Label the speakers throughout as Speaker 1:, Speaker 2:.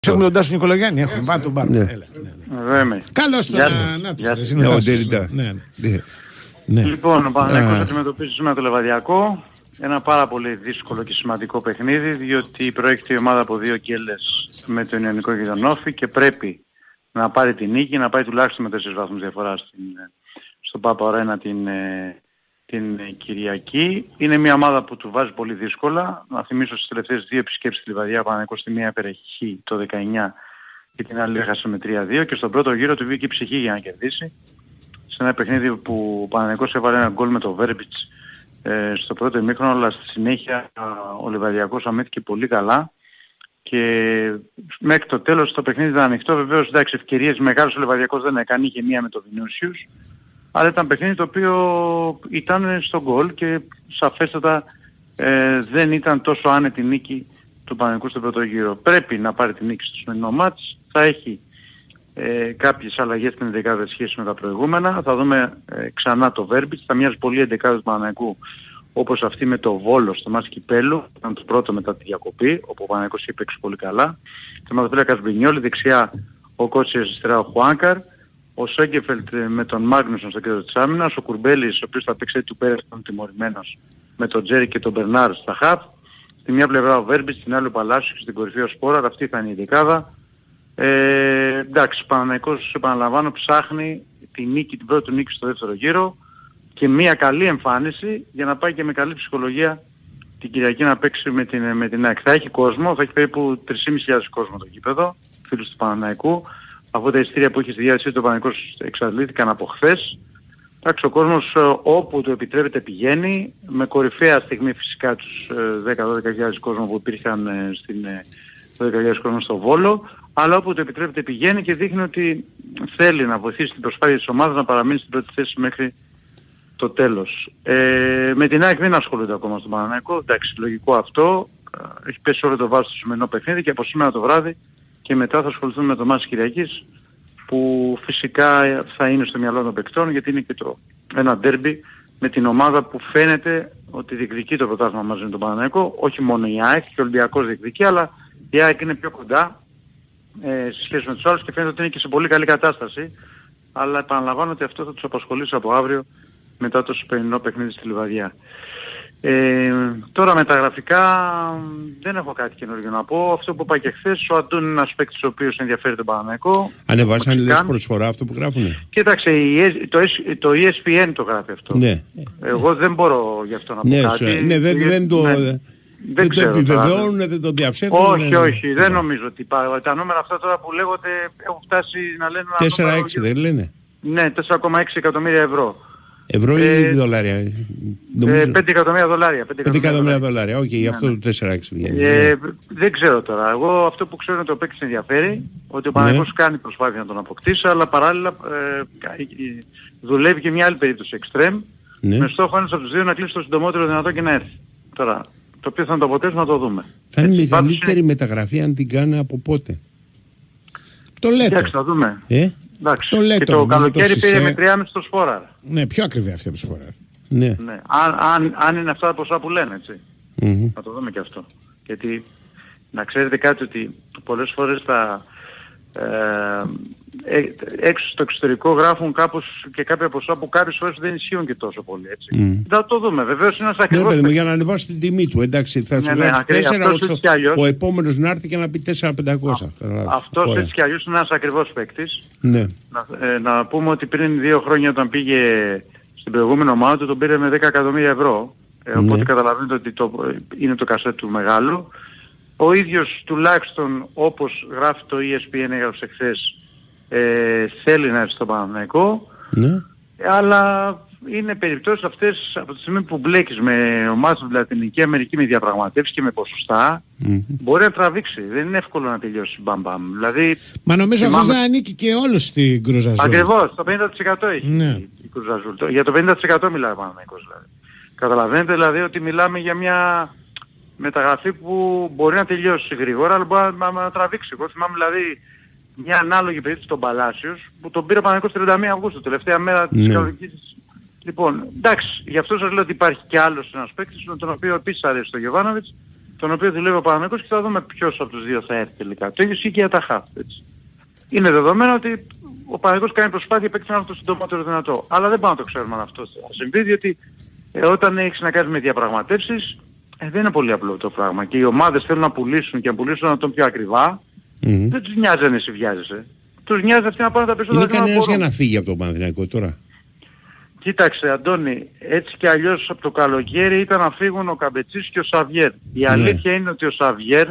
Speaker 1: Έχουμε τον Τάσο Νικολογιάννη, έχουμε πάει τον πάρουμε. Καλώς τον
Speaker 2: Ναι. Λοιπόν, ο Παναθηναϊκός αντιμετωπίζει σήμερα το Λεβαδιακό. Ένα πάρα πολύ δύσκολο και σημαντικό παιχνίδι, διότι προέρχεται η ομάδα από δύο γκέλες με τον Ιωνικό και τον Όφη και πρέπει να πάρει την νίκη, να πάει τουλάχιστον με 4 βαθμούς διαφορά στον Πάπα Ορένα την Κυριακή. Είναι μια ομάδα που του βάζει πολύ δύσκολα. Να θυμίσω στις τελευταίες δύο επισκέψεις στη Λιβαδιά, ο Παναθηναϊκός στη μία υπερεχή το 19 και την άλλη έχασε με 3-2 και στον πρώτο γύρο του βγήκε η ψυχή για να κερδίσει. Σε ένα παιχνίδι που ο Παναθηναϊκός έβαλε ένα γκολ με το Βέρμπιτς στο πρώτο ημίχρονο, αλλά στη συνέχεια ο Λιβαδιακός αμύθηκε πολύ καλά και μέχρι το τέλος το παιχνίδι ήταν ανοιχτό. Βεβαίως, εντάξει, ευκαιρίες μεγάλες ο Λιβαδιακός δεν έκανε, είχε μία με το Βινούσιους, αλλά ήταν παιχνίδι το οποίο ήταν στο γκολ και σαφέστατα δεν ήταν τόσο άνετη νίκη του Παναθηναϊκού στον πρώτο γύρο. Πρέπει να πάρει την νίκη στο σημερινό μάτς, θα έχει κάποιες αλλαγές στην εντεκάδα σχέση με τα προηγούμενα. Θα δούμε ξανά το Βέρμπιτς, θα μοιάζει πολύ εντεκάδα του Παναθηναϊκού όπως αυτή με το Βόλο στο μάτς Κυπέλλου, ήταν το πρώτο μετά τη διακοπή, όπου ο Παναθηναϊκός είχε παίξει πολύ καλά. Τερματοφύλακας Μπρινιόλι, δεξιά ο Κότσιας, αριστερά ο Χουάνκαρ, ο Σέγκεφελτ με τον Μάγνουσον στο κέντρο της άμυνας, ο Κουρμπέλης, ο οποίος θα παίξει του Πέρας, ήταν τιμωρημένος, με τον Τζέρι και τον Μπερνάρ στα χαφ. Στη μια πλευρά ο Βέρμπιτς, στην άλλη ο Παλάσιος και στην κορυφή ο Σπόραρ, αυτή θα είναι η δεκάδα. Εντάξει, ο Παναθηναϊκός, επαναλαμβάνω, ψάχνει την πρώτη του νίκη στο δεύτερο γύρο και μια καλή εμφάνιση για να πάει και με καλή ψυχολογία την Κυριακή να παίξει με την ΑΕΚ. Θα έχει κόσμο, θα έχει περίπου 3.500 κόσμο το γήπεδο, φίλους του Παναθηναϊκού, αφού τα εισιτήρια που έχει στη διάθεσή του ο Παναθηναϊκός εξαντλήθηκαν από χθες. Εντάξει, ο κόσμος όπου του επιτρέπεται πηγαίνει, με κορυφαία στιγμή φυσικά τους 10-12.000 κόσμο που υπήρχαν 12.000 κόσμο στο Βόλο, αλλά όπου του επιτρέπεται πηγαίνει και δείχνει ότι θέλει να βοηθήσει την προσπάθεια της ομάδας να παραμείνει στην πρώτη θέση μέχρι το τέλος. Με την ΑΕΚ δεν ασχολούνται ακόμα στον Παναθηναϊκό, εντάξει, λογικό αυτό, έχει πέσει όλο το βάρος στο σημερινό παιχνίδι και από σήμερα το βράδυ και μετά θα ασχοληθούν με το μάτς Κυριακής, που φυσικά θα είναι στο μυαλό των παικτών, γιατί είναι και ένα ντέρμπι με την ομάδα που φαίνεται ότι διεκδικεί το πρωτάθλημα μαζί με τον Παναθηναϊκό, όχι μόνο η ΑΕΚ και ο Ολυμπιακός διεκδικεί, αλλά η ΑΕΚ είναι πιο κοντά σε σχέση με τους άλλους και φαίνεται ότι είναι και σε πολύ καλή κατάσταση, αλλά επαναλαμβάνω ότι αυτό θα τους απασχολήσει από αύριο μετά το σημερινό παιχνίδι στη Λιβαδιά. Τώρα με τα γραφικά δεν έχω κάτι καινούργιο να πω. Αυτό που είπα και χθες, ο Αντών είναι ένας παίκτης ο οποίος ενδιαφέρει τον Παναθηναϊκό.
Speaker 1: Ανεβάσαν λες προσφορά αυτό που γράφουνε.
Speaker 2: Κοίταξε, το ESPN το γράφει αυτό.
Speaker 1: Ναι.
Speaker 2: Εγώ δεν μπορώ γι' αυτό να πω κάτι.
Speaker 1: Ναι, δεν το επιβεβαιώνουν, δεν το διαψεύδουν.
Speaker 2: Όχι, δεν νομίζω ότι τα νούμερα αυτά τώρα που λέγονται έχουν φτάσει να λένε
Speaker 1: 4-6 δεν λένε.
Speaker 2: Ναι, 4,6 εκατομμύρια ευρώ.
Speaker 1: Ευρώ ή δολάρια?
Speaker 2: 5 εκατομμύρια δολάρια.
Speaker 1: 5 εκατομμύρια δολάρια, οκ, γι' αυτό το 4-6 βγαίνει.
Speaker 2: Δεν ξέρω τώρα. Εγώ αυτό που ξέρω είναι ότι ο παίκτης ενδιαφέρει, ότι ο Παναθηναϊκός κάνει προσπάθεια να τον αποκτήσει, αλλά παράλληλα δουλεύει και μια άλλη περίπτωση εξτρέμ, με στόχο ένας από τους δύο να κλείσει το συντομότερο δυνατό και να έρθει. Τώρα, το οποίο θα είναι το αποτέλεσμα, να το δούμε.
Speaker 1: Θα είναι μεγαλύτερη μεταγραφή αν την κάνει από πότε? Το λέτε.
Speaker 2: Εντάξει, θα δούμε. Εντάξει.
Speaker 1: Το λέτε,
Speaker 2: και το καλοκαίρι πήρε με 3,5 το Σπόραρ.
Speaker 1: Ναι, πιο ακριβή αυτή από το Σπόραρ.
Speaker 2: Ναι. Αν είναι αυτά τα ποσά που λένε, έτσι. Να το δούμε και αυτό. Γιατί να ξέρετε κάτι, ότι πολλές φορές έξω στο εξωτερικό γράφουν κάπως και κάποια ποσά που κάποιες φορές δεν ισχύουν και τόσο πολύ, έτσι. Θα το δούμε. Βεβαίως είναι ένας ακριβώς...
Speaker 1: Ναι, για να ανεβάσει την τιμή του, εντάξει, θα σου γράψει 4, ο επόμενος να έρθει και να πει 4.500.
Speaker 2: Αυτός έτσι κι αλλιώς είναι ένας ακριβώς παίκτης.
Speaker 1: Ναι.
Speaker 2: Να πούμε ότι πριν 2 χρόνια όταν πήγε στην προηγούμενη ομάδα του τον πήρε με 10 εκατομμύρια ευρώ. Οπότε καταλαβαίνετε ότι είναι το κασέτ του μεγάλο. Ο ίδιος τουλάχιστον όπως γράφει το ESPN, έγραψε χθες, θέλει να έρθει στο Παναθηναϊκό, αλλά είναι περιπτώσεις αυτές από τη στιγμή που μπλέκεις με ομάδες στην Λατινική Αμερική με διαπραγματεύσεις και με ποσοστά, μπορεί να τραβήξει. Δεν είναι εύκολο να τελειώσει μπαμπαμ. Δηλαδή,
Speaker 1: μα νομίζω αυτός δεν ανήκει και όλος στην Κρουζαζούλ.
Speaker 2: Ακριβώς, το 50% έχει η Κρουζαζούλ. Για το 50% μιλάει ο Παναθηναϊκός δηλαδή. Καταλαβαίνετε δηλαδή ότι μιλάμε για μια μεταγραφή που μπορεί να τελειώσει γρήγορα, αλλά μπορεί να τραβήξει. Εγώ θυμάμαι δηλαδή μια ανάλογη περίπτωση στον Παλάσιος που τον πήρε ο Παναθηναϊκός 31 Αυγούστου, τελευταία μέρα της καλοκαιρινής. Λοιπόν, εντάξει, γι' αυτό σας λέω ότι υπάρχει και άλλος ένας παίκτης, με τον οποίο επίσης αρέσει το Γιοβάνοβιτς τον οποίο δουλεύει ο Παναθηναϊκός και θα δούμε ποιος από τους δύο θα έρθει τελικά. Το ίδιο ισχύει και για τα χαφ. Είναι δεδομένο ότι ο Παναθηναϊκός κάνει προσπάθεια επέκτηση να είναι το συντομότερο δυνατό. Αλλά δεν πάμε να το ξέρουμε αν αυτό θα συμβεί, διότι όταν έχεις να κάνεις με διαπραγματεύσεις, δεν είναι πολύ απλό το πράγμα. Και οι ομάδες θέλουν να πουλήσουν και να πουλήσουν να τον πιο ακριβά. Δεν τους νοιάζει αν εσύ βιάζεσαι. Τους νοιάζει αυτοί να πάνε τα περισσότερα.
Speaker 1: Είναι κανένας για να φύγει από τον Παναθηναϊκό τώρα?
Speaker 2: Κοίταξε Αντώνη, έτσι κι αλλιώς από το καλοκαίρι ήταν να φύγουν ο Καμπετσής και ο Σαβιέρ. Η αλήθεια είναι ότι ο Σαβιέρ,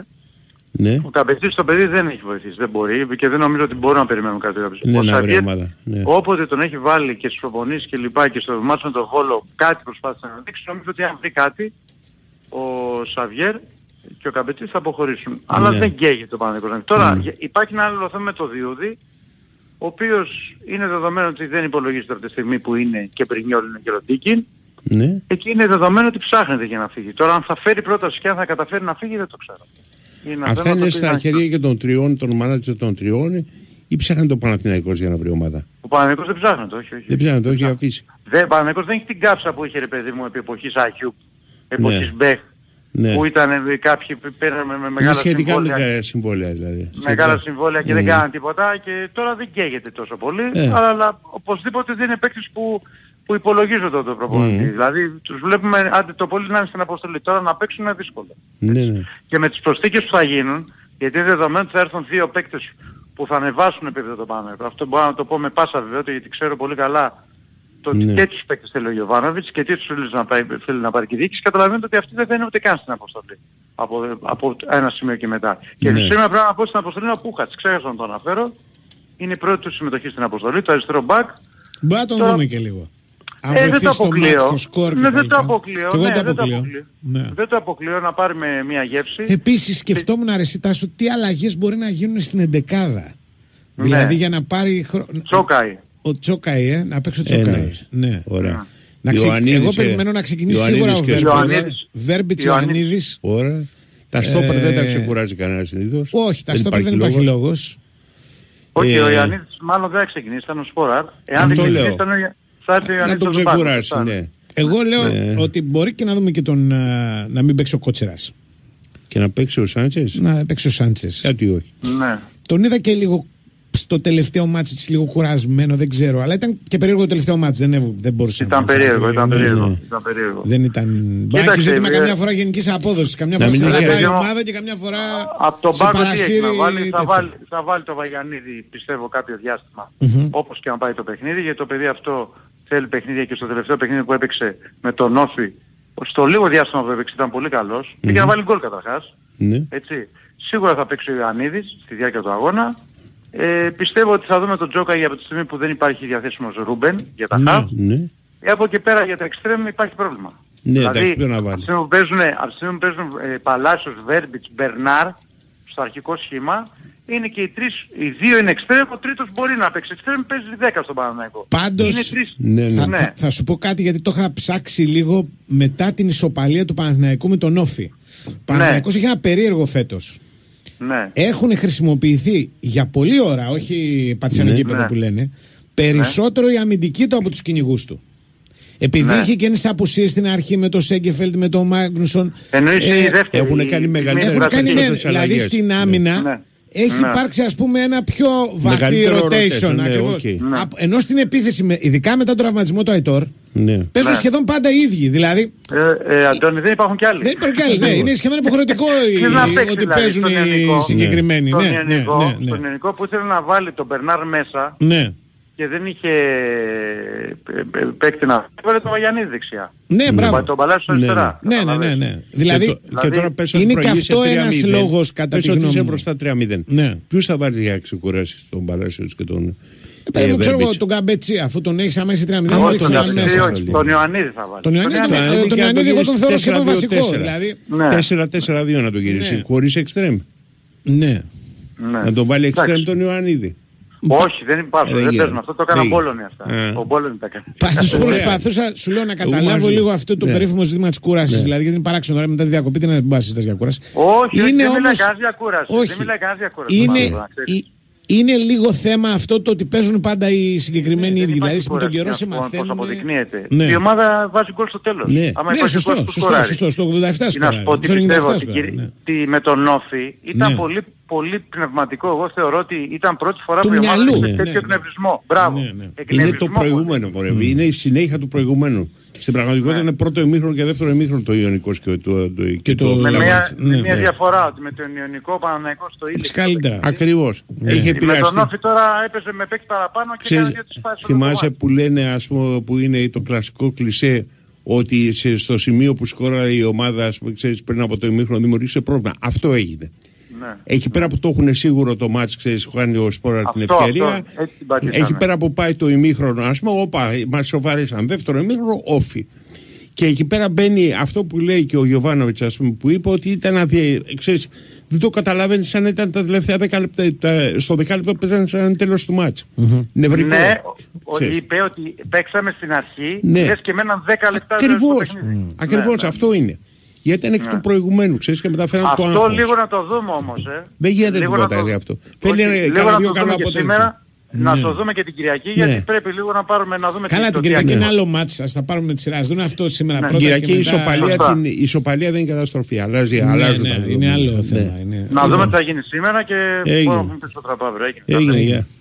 Speaker 2: ο Καμπετσής το παιδί δεν έχει βοηθήσει, δεν μπορεί και δεν νομίζω ότι μπορούν να περιμένουν κάτι. Ο Σαβιέρ, όποτε τον έχει βάλει και στους προπονήσεις και λοιπά και στο μάτσο με τον Βόλο κάτι προσπάθησε να δείξει, νομίζω ότι αν βρει κάτι ο Σαβιέρ και ο Καμπετσής θα αποχωρήσουν. Αλλά δεν καίγεται το Παναθηναϊκός. Τώρα υπάρχει ένα άλλο θέμα με το Διούδη, ο οποίος είναι δεδομένο ότι δεν υπολογίζεται από τη στιγμή που είναι και Μπρινιόλ είναι και Ροντίκιν. Εκεί είναι δεδομένο ότι ψάχνεται για να φύγει. Τώρα αν θα φέρει πρόταση και αν θα καταφέρει να φύγει δεν το ξέρω.
Speaker 1: Αυτά είναι στα χέρια και των τριών, των μάνατζερ των τριών, ή ψάχνει το Παναθηναϊκός για να βρει ομάδα?
Speaker 2: Ο Παναθηναϊκός δεν ψάχνεται, όχι.
Speaker 1: Δεν ψάχνεται, όχι, αφήσει.
Speaker 2: Ο Παναθηναϊκός δεν έχει την κάψα που είχε ρε παιδί μου επί εποχής Αγιούπ, εποχής Μπέχ. Που ήταν κάποιοι που πήραν με μεγάλα
Speaker 1: συμβόλαια δηλαδή.
Speaker 2: Μεγάλα συμβόλαια και δεν κάναν τίποτα και τώρα δεν καίγεται τόσο πολύ, αλλά οπωσδήποτε δεν είναι παίκτης που υπολογίζονται το προπονητή. Δηλαδή τους βλέπουμε άντε το πολύ να είναι στην αποστολή. Τώρα να παίξουν είναι δύσκολο. Και με τις προσθήκες που θα γίνουν, γιατί είναι δεδομένο ότι θα έρθουν δύο παίκτες που θα ανεβάσουν επίπεδο το πάνω. Αυτό μπορώ να το πω με πάσα βεβαιότητα γιατί ξέρω πολύ καλά το ότι και τους παίκτες θέλει ο Γιωβάνοβιτς και τι τους θέλει να πάρει και διοίκηση, καταλαβαίνετε ότι αυτοί δεν θα είναι ούτε καν στην αποστολή. Από ένα σημείο και μετά. Και σήμερα πρέπει να πω στην αποστολή είναι ο Πούχατς, ξέχασα να το αναφέρω. Είναι η πρώτη του συμμετοχή στην αποστολή, το αριστερό μπακ.
Speaker 3: Μπορεί να τον δούμε και λίγο.
Speaker 2: Δεν το αποκλείω. Δεν το αποκλείω. Δεν το αποκλείω να πάρει με μια γεύση.
Speaker 3: Επίσης σκεφτόμουν αρεσιτάσου τι αλλαγές μπορεί να γίνουν στην εντεκάδα. Δηλαδή για να πάρει
Speaker 2: Τσόκαη.
Speaker 3: Ο Τσόκαη, να παίξει ο Τσόκαη. Ναι. Ωραία. Εγώ περιμένω να ξεκινήσει σίγουρα ο Βέρμπιτς, Ιωαννίδης.
Speaker 1: Ωραία. Τα στόπερ δεν τα ξεκουράζει κανένα συνήθως.
Speaker 3: Όχι, τα στόπερ δεν υπάρχει λόγος.
Speaker 2: Όχι, ο Ιωαννίδης μάλλον δεν θα ξεκινήσει, ήταν ο Σπόραρ. Εάν δεν ξεκινήσει θα έρθει ο Ιωαννίδης
Speaker 1: να τον ξεκουράσει, ναι.
Speaker 3: Εγώ λέω ότι μπορεί και να δούμε και τον να μην παίξει ο Κότσερας.
Speaker 1: Και να παίξει ο Σάντσες.
Speaker 3: Να παίξει ο Σάντσες.
Speaker 1: Γιατί όχι.
Speaker 3: Τον είδα και λίγο στο τελευταίο μάτς έτσι λίγο κουρασμένο, δεν ξέρω. Αλλά ήταν και περίεργο το τελευταίο μάτς, δεν μπορούσε
Speaker 2: να πει. Ήταν περίεργο.
Speaker 3: Δεν ήταν. Μπορεί να έχει ζήτημα καμιά φορά γενικής απόδοσης. Καμιά φορά στην τραβάει η ομάδα και καμιά φορά
Speaker 2: από τον πάγκο θα βάλει το Βαγιανίδη, πιστεύω, κάποιο διάστημα. Όπως και να πάει το παιχνίδι, γιατί το παιδί αυτό θέλει παιχνίδια και στο τελευταίο παιχνίδι που έπαιξε με τον Όφη, στο λίγο διάστημα που έπαιξε ήταν πολύ καλός. Πήγε να βάλει γκολ καταρχάς. Σίγουρα θα παίξει ο Ιωαννίδης στη διάρκεια του αγώνα. Πιστεύω ότι θα δούμε τον Τζόκαη από τη στιγμή που δεν υπάρχει διαθέσιμος Ρούμπεν για τα χαφ. Από εκεί πέρα για τα εξτρέμ υπάρχει πρόβλημα.
Speaker 1: Δηλαδή, από τη
Speaker 2: στιγμή που παίζουν Παλάσιος, Βέρμπιτς, Μπερνάρ στο αρχικό σχήμα, είναι και οι δύο είναι εξτρέμ, ο τρίτος μπορεί να παίξει εξτρέμ, παίζει 10 στον Παναθηναϊκό.
Speaker 3: Πάντως, θα σου πω κάτι γιατί το είχα ψάξει λίγο μετά την ισοπαλία του Παναθηναϊκού με τον Όφη. Ο Παναθηναϊκός έχει ένα περίεργο φέτος. Έχουν χρησιμοποιηθεί για πολλή ώρα, όχι πατσιανοκήπεδο που λένε, περισσότερο οι αμυντικοί του από τους κυνηγούς του. Επειδή είχε και τις απουσίες στην αρχή με τον Σέγκεφελτ, με τον Μάγνουσον.
Speaker 1: Έχουν κάνει μεγαλύτερα.
Speaker 3: Δηλαδή στην άμυνα έχει υπάρξει ας πούμε ένα πιο βαθύ rotation ακριβώς. Ενώ στην επίθεση, ειδικά μετά τον τραυματισμό του Αϊτόρ, παίζουν σχεδόν πάντα οι ίδιοι. Δηλαδή.
Speaker 2: Αντώνη, δεν υπάρχουν κι άλλοι.
Speaker 3: Δεν υπάρχουν κι άλλοι. Είναι σχεδόν υποχρεωτικό ότι παίζουν οι συγκεκριμένοι.
Speaker 2: Στον ελληνικό που ήθελε να βάλει τον Μπερνάρ μέσα και δεν είχε παίκτη να βάλει τον Βαγιανίδη δεξιά.
Speaker 3: Ναι, μπράβο.
Speaker 2: Τον Παλάσιο αριστερά.
Speaker 3: Ναι. Δηλαδή είναι και αυτό ένας λόγος κατά τη γνώμη μου.
Speaker 1: Πες μπροστά 3-0. Ποιους θα βάλει για να ξεκουράσει τον Παλάσιο και τον...
Speaker 3: Δεν ξέρω εγώ τον Καμπετσί, αφού τον έχεις αμέσως 3-0.
Speaker 2: Τον Ιωαννίδη θα βάλει.
Speaker 3: Τον Ιωαννίδη εγώ τον θεωρώ σχεδόν βασικό.
Speaker 1: 4-4-2 να τον γυρίσει. Χωρίς εξτρέμ.
Speaker 3: Ναι.
Speaker 1: Να τον βάλει εξτρέμ τον Ιωαννίδη.
Speaker 2: Όχι, δεν υπάρχουν, δεν παίζουν. Αυτό το έκανα Μπόλωνη αυτά. Ο Μπόλωνη τα κάνει.
Speaker 3: Πάντως προσπαθούσα, σου λέω, να καταλάβω λίγο αυτό το περίφημο ζήτημα της κούρασης. Δηλαδή, γιατί είναι παράξενο τώρα μετά τη διακοπή, τι να μπάσεις για κούραση.
Speaker 2: Όχι, δεν μιλάει κανένας για κούραση. Δεν μιλάει κανένας για κούραση.
Speaker 3: Είναι λίγο θέμα αυτό το ότι παίζουν πάντα οι συγκεκριμένοι ίδιοι. Δηλαδή με τον καιρό σε μαθαίνουν.
Speaker 2: Πώς αποδεικνύεται. Η ομάδα βάζει γκολ στο τέλος.
Speaker 3: Ναι, σωστό. Στο 87 σκοράρει.
Speaker 2: Να σου πω ότι πιστεύω ότι με τον Όφη ήταν πολύ πνευματικό. Εγώ θεωρώ ότι ήταν πρώτη φορά που η ομάδα είχε τέτοιο εκνευρισμό. Μπράβο.
Speaker 1: Είναι το προηγούμενο. Είναι η συνέχεια του προηγούμενου. Στην πραγματικότητα είναι πρώτο ημίχρονο και δεύτερο ημίχρονο το Ιωνικός και το
Speaker 2: με μια διαφορά ότι με τον Ιωνικό Παναθηναϊκός το ίδιο.
Speaker 3: Καλύτερα.
Speaker 1: Ακριβώς.
Speaker 2: Με τον Όφη τώρα έπαιζε με παίκτη παραπάνω και έκανε δύο τις φάσεις.
Speaker 1: Θυμάσαι που λένε, ας πούμε, που είναι το κλασικό κλισέ, ότι στο σημείο που σκόραρε η ομάδα, ας πούμε, ξέρεις, πριν από το ημίχρονο δημιουργήσε πρόβλημα. Αυτό έγινε. Ναι. Εκεί πέρα που το έχουν σίγουρο το μάτς, ξέρεις, χάνει ο Σπόρα την ευκαιρία. Εκεί πέρα που πάει το ημίχρονο, ας πούμε, μας σοβαρίσαν. Δεύτερο ημίχρονο, Όφη. Και εκεί πέρα μπαίνει αυτό που λέει και ο Γιοβάνοβιτς, ας πούμε, που είπε ότι ήταν, ξέρεις, δεν το καταλαβαίνει σαν ήταν τα τελευταία 10 λεπτά. Στο 10 λεπτό παίζανε σαν τέλος του μάτς. Νευρικό.
Speaker 2: Ναι, είπε ότι παίξαμε στην αρχή, λες και μέναν 10 λεπτά.
Speaker 1: Ακριβώς, αυτό είναι. Γιατί ήταν εκ του προηγουμένου, ξέρεις, και μετά φαίνεται το άγχος.
Speaker 2: Αυτό λίγο να το δούμε όμως.
Speaker 1: Δεν γίνεται τίποτα για αυτό.
Speaker 2: Θέλει λίγο να το δούμε και σήμερα. Να το δούμε και την Κυριακή, γιατί πρέπει λίγο να πάρουμε να δούμε.
Speaker 3: Καλά, την Κυριακή είναι άλλο μάτς. Ας τα πάρουμε τη σειρά. Ας δούμε αυτό σήμερα πρώτα.
Speaker 1: Την Κυριακή η ισοπαλία δεν είναι καταστροφή. Αλλάζει.
Speaker 3: Είναι άλλο θέμα.
Speaker 2: Να δούμε τι θα γίνει σήμερα και μπορούμε να πούμε στο τραπά.
Speaker 1: Έγινε.